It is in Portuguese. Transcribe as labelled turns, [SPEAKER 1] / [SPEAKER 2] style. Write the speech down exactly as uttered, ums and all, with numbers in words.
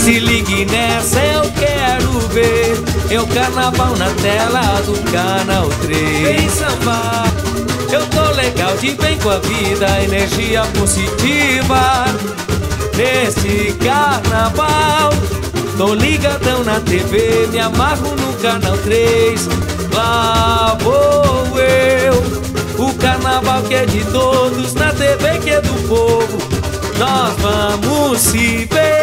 [SPEAKER 1] Se ligue nessa, eu quero ver. É o carnaval na tela do Canal três. Vem sambar, eu tô legal de bem com a vida, energia positiva. Nesse carnaval, tô ligadão na T V, me amarro no Canal três. Lá vou eu, o carnaval que é de todos, na T V que é do povo. Nós vamos se ver.